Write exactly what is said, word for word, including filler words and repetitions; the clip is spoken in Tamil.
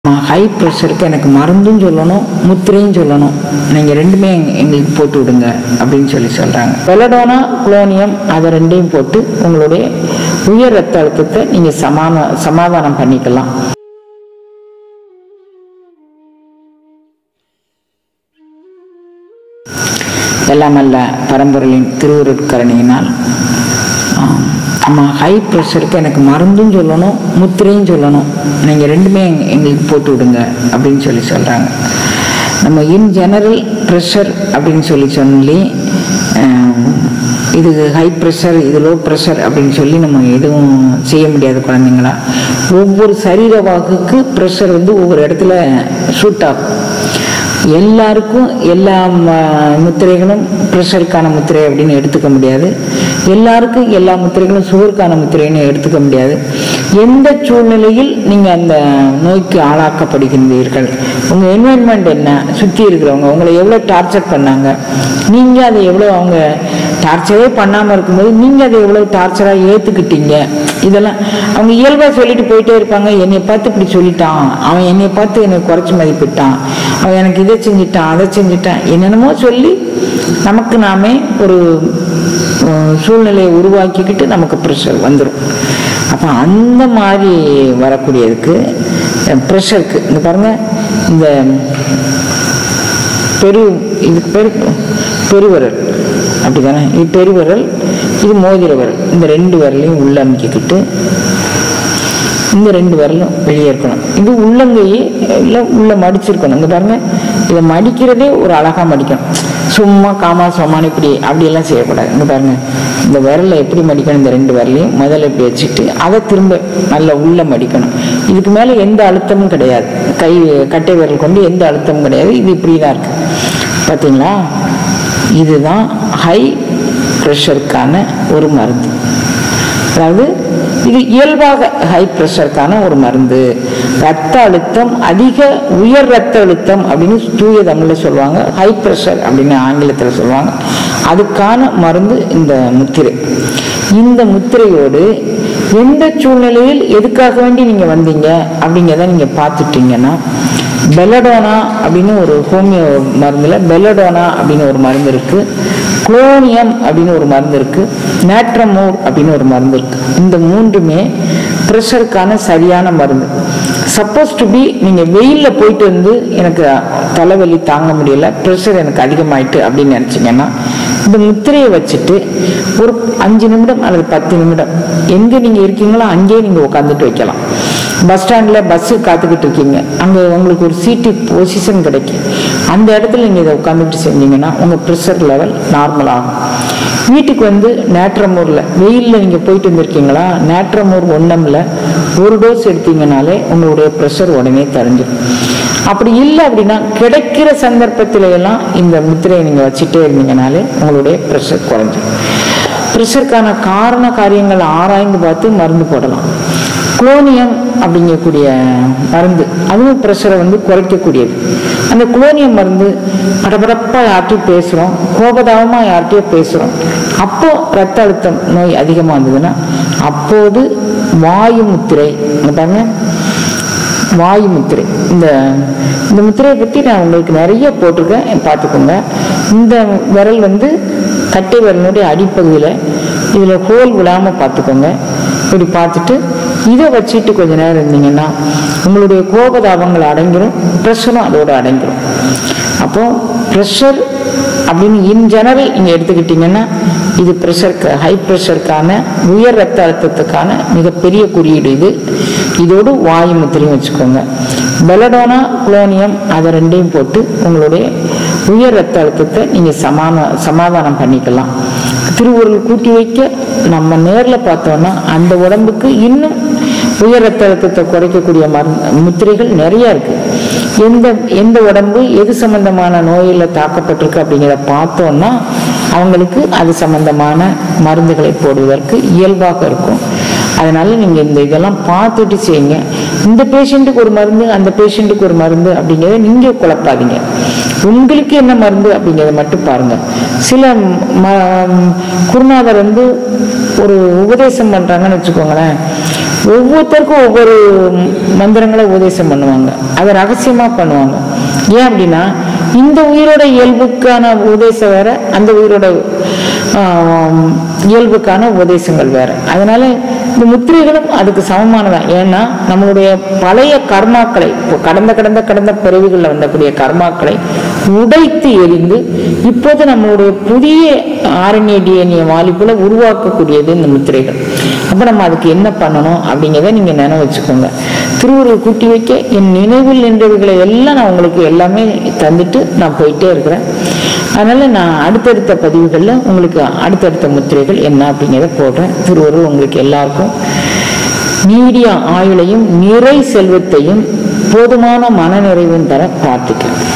ஹை ப்ரெஷருக்கு எனக்கு மருந்தும் சொல்லணும், முத்திரையும் சொல்லணும், நீங்கள் ரெண்டுமே எங்களுக்கு போட்டு விடுங்க அப்படின்னு சொல்லி சொல்கிறாங்க. பெலடோனா குளோனியம் அதை ரெண்டையும் போட்டு உங்களுடைய உயர் ரத்த அழுத்தத்தை நீங்கள் சமான சமாதானம் பண்ணிக்கலாம். எல்லாம் அல்ல பரம்பொருளின் திருவுருட்கரணியினால் நம்ம ஹை ப்ரெஷருக்கு எனக்கு மருந்தும் சொல்லணும், முத்திரையும் சொல்லணும், நீங்கள் ரெண்டுமே எங்களுக்கு போட்டு விடுங்க அப்படின்னு சொல்லி சொல்கிறாங்க. நம்ம இன் ஜெனரல் ப்ரெஷர் அப்படின்னு சொல்லி சொல்லி இது ஹை ப்ரெஷர் இது லோ ப்ரெஷர் அப்படின்னு சொல்லி நம்ம எதுவும் செய்ய முடியாது குழந்தைங்களா. ஒவ்வொரு சரீர வாகுக்கு ப்ரெஷர் வந்து ஒவ்வொரு இடத்துல ஷூட் ஆகும். எல்லாருக்கும் எல்லா முத்திரைகளும் ப்ரெஷருக்கான முத்திரை அப்படின்னு எடுத்துக்க முடியாது. எல்லாருக்கும் எல்லா முத்திரைகளும் சுகருக்கான முத்திரைன்னு எடுத்துக்க முடியாது. எந்த சூழ்நிலையில் நீங்கள் அந்த நோய்க்கு ஆளாக்கப்படுகின்றீர்கள், உங்கள் என்வாயன்மெண்ட் என்ன, சுற்றி இருக்கிறவங்க உங்களை எவ்வளோ டார்ச்சர் பண்ணாங்க, நீங்கள் அதை எவ்வளோ அவங்க டார்ச்சரே பண்ணாமல் இருக்கும்போது நீங்கள் அதை எவ்வளோ டார்ச்சராக ஏற்றுக்கிட்டீங்க, இதெல்லாம் அவங்க இயல்பாக சொல்லிட்டு போயிட்டே இருப்பாங்க. என்னை பார்த்து இப்படி சொல்லிட்டான், அவன் என்னை பார்த்து என்னை குறைச்சி மதிப்பிட்டான், அவன் எனக்கு இதை செஞ்சிட்டான் அதை செஞ்சிட்டான் என்னென்னமோ சொல்லி நமக்கு நாமே ஒரு சூழ்நிலையை உருவாக்கிக்கிட்டு நமக்கு ப்ரெஷர் வந்துடும். அப்போ அந்த மாதிரி வரக்கூடியதுக்கு ப்ரெஷருக்கு இந்த பாருங்கள், இந்த பெரு இதுக்கு பெரு பெருவரல் அப்படி தானே, இது பெருவரல், இது மோதிர விரல், இந்த ரெண்டு விரலையும் உள்ள அமைக்கிக்கிட்டு இந்த ரெண்டு விரலும் வெளியே இருக்கணும். இது உள்ளங்கையே இல்லை உள்ள மடிச்சிருக்கணும். இங்கே பாருங்கள், இதை மடிக்கிறதே ஒரு அழகாக மடிக்கணும். சும்மா காமா சோமானு இப்படி அப்படியெல்லாம் செய்யக்கூடாது. இங்கே பாருங்கள், இந்த விரலை எப்படி மடிக்கணும், இந்த ரெண்டு விரலையும் முதல்ல இப்படி வச்சுட்டு அதை திரும்ப நல்லா உள்ள மடிக்கணும். இதுக்கு மேலே எந்த அழுத்தமும் கிடையாது, கை கட்டை விரல் கொண்டு எந்த அழுத்தமும் கிடையாது. இது இப்படி தான் இருக்குது பார்த்தீங்களா. இதுதான் ஹை ப்ரெஷருக்கான ஒரு மருந்து. அதாவது இது இயல்பாக ஹை ப்ரெஷருக்கான ஒரு மருந்து. ரத்த அழுத்தம் அதிக உயர் ரத்த அழுத்தம் அப்படின்னு தூய தமிழில் சொல்லுவாங்க, ஹை ப்ரெஷர் அப்படின்னு ஆங்கிலத்தில் சொல்லுவாங்க. அதுக்கான மருந்து இந்த முத்திரை. இந்த முத்திரையோடு எந்த சூழ்நிலையில் எதுக்காக வேண்டி நீங்கள் வந்தீங்க அப்படிங்கிறத நீங்கள் பார்த்துட்டீங்கன்னா, பெலடோனா அப்படின்னு ஒரு ஹோமியோ மருந்தில் பெலடோனா அப்படின்னு ஒரு மருந்து இருக்குது, குளோனியம் அப்படின்னு ஒரு மருந்து இருக்குது, நேட்ரமோர் அப்படின்னு ஒரு மருந்து இருக்குது. இந்த மூன்றுமே ப்ரெஷருக்கான சரியான மருந்து. சப்போஸ் டு பி நீங்கள் வெயிலில் போயிட்டு வந்து எனக்கு தலைவலி தாங்க முடியல, ப்ரெஷர் எனக்கு அதிகமாயிட்டு அப்படின்னு நினச்சிங்கன்னா இந்த முத்திரையை வச்சுட்டு ஒரு அஞ்சு நிமிடம் அல்லது பத்து நிமிடம் எங்கே நீங்கள் இருக்கீங்களோ அங்கேயே நீங்கள் உட்காந்துட்டு வைக்கலாம். பஸ் ஸ்டாண்டில் பஸ்ஸு காத்துக்கிட்டு இருக்கீங்க, அங்கே உங்களுக்கு ஒரு சீட்டு பொசிஷன் கிடைக்கும், அந்த இடத்துல நீங்கள் இதை உட்காந்துட்டு செஞ்சீங்கன்னா உங்கள் ப்ரெஷர் லெவல் நார்மல் ஆகும். வீட்டுக்கு வந்து நேட்ரமோரில் வெயிலில் நீங்கள் போயிட்டு வந்துருக்கீங்களா, நேட்ரமோர் ஒன்றமில் ஒரு டோஸ் எடுத்தீங்கனாலே உங்களுடைய ப்ரெஷர் உடனே தரைஞ்சிடும். அப்படி இல்லை அப்படின்னா கிடைக்கிற சந்தர்ப்பத்தில எல்லாம் இந்த முத்திரையை நீங்கள் வச்சுட்டே இருந்தீங்கனாலே உங்களுடைய ப்ரெஷர் குறைஞ்சிடும். ப்ரெஷருக்கான காரண காரியங்கள் ஆராய்ந்து பார்த்து மருந்து போடலாம். குளோனியம் அப்படிங்கக்கூடிய மருந்து அதுவும் ப்ரெஷரை வந்து குறைக்கக்கூடியது. அந்த குளோனியம் மருந்து படபடப்பாக யார்ட்டையும் பேசுகிறோம், கோபதாபமாக யார்ட்டையும் பேசுகிறோம், அப்போ ரத்த அழுத்தம் நோய் அதிகமாக இருந்ததுன்னா அப்போது வாயு முத்திரை பாருங்க, வாயு முத்திரை. இந்த இந்த முத்திரையை பற்றி நான் உங்களுக்கு நிறைய போட்டிருக்கேன், பார்த்துக்கோங்க. இந்த விரல் வந்து கட்டை விரலுடைய அடிப்பகுதியில் இதில் ஹோல் விழாமல் பார்த்துக்கோங்க. இப்படி பார்த்துட்டு இதை வச்சுட்டு கொஞ்ச நேரம் இருந்தீங்கன்னா உங்களுடைய கோபதாபங்கள் அடங்கிடும், ப்ரெஷரும் அதோடு அடங்கிடும். அப்போ ப்ரெஷர் அப்படின்னு இன் ஜெனரல் நீங்கள் எடுத்துக்கிட்டிங்கன்னா இது ப்ரெஷருக்கு ஹை ப்ரெஷருக்கான உயர் ரத்த அழுத்தத்துக்கான மிகப்பெரிய குறியீடு இது. இதோடு வாயு முத்திரையும் வச்சுக்கோங்க. பெலடோனா குளோனியம் அதை ரெண்டையும் போட்டு உங்களுடைய உயர் ரத்த அழுத்தத்தை நீங்கள் சமான சமாதானம் பண்ணிக்கலாம். திருவுருள் கூட்டி வைக்க நம்ம நேரில் பார்த்தோன்னா அந்த உடம்புக்கு இன்னும் உயர் ரத்த அழுத்தத்தை குறைக்கக்கூடிய மருந்து முத்திரைகள் நிறைய இருக்கு. எந்த எந்த உடம்பு எது சம்பந்தமான நோயில் தாக்கப்பட்டிருக்கு அப்படிங்கிறத பார்த்தோன்னா அவங்களுக்கு அது சம்பந்தமான மருந்துகளை போடுவதற்கு இயல்பாக இருக்கும். அதனால நீங்கள் இந்த இதெல்லாம் பார்த்துட்டு செய்யுங்க. இந்த பேஷண்ட்டுக்கு ஒரு மருந்து அந்த பேஷண்ட்டுக்கு ஒரு மருந்து அப்படிங்கிறத நீங்கள் குழப்பாதீங்க. உங்களுக்கு என்ன மருந்து அப்படிங்கிறத மட்டும் பாருங்க. சில குருநாதர் வந்து ஒரு உபதேசம் பண்றாங்கன்னு வச்சுக்கோங்களேன், ஒவ்வொருத்தருக்கும் ஒவ்வொரு மந்திரங்களை உபதேசம் பண்ணுவாங்க. அதை ரகசியமா பண்ணுவாங்க. ஏன் அப்படின்னா இந்த உயிரோட இயல்புக்கான உபதேசம் வேற, அந்த உயிரோட இயல்புக்கான உபதேசங்கள் வேற. அதனால இந்த முத்திரைகளும் அதுக்கு சமமானதான். ஏன்னா நம்மளுடைய பழைய கர்மாக்களை, கடந்த கடந்த கடந்த பிறவிகளில் வந்தக்கூடிய கர்மாக்களை உடைத்து எரிந்து இப்போது நம்மளுடைய புதிய ஆர்என்ஏ டிஎன்ஏ மாலிகுலை உருவாக்கக்கூடியது இந்த முத்திரைகள். அப்ப நம்ம அதுக்கு என்ன பண்ணணும் அப்படிங்கிறத நீங்க நினைவு வச்சுக்கோங்க. திருவுருள் கூட்டி வைக்க என் நினைவில் நின்றவைகளை எல்லாம் நான் உங்களுக்கு எல்லாமே தந்துட்டு நான் போயிட்டே இருக்கிறேன். அதனால நான் அடுத்தடுத்த பதிவுகளில் உங்களுக்கு அடுத்தடுத்த முத்திரைகள் என்ன அப்படிங்கிறத போடுறேன். திருவுருள் உங்களுக்கு எல்லாருக்கும் நீடிய ஆயுளையும் நிறை செல்வத்தையும் போதுமான மன நிறைவும் தர பிரார்த்திக்கிறேன்.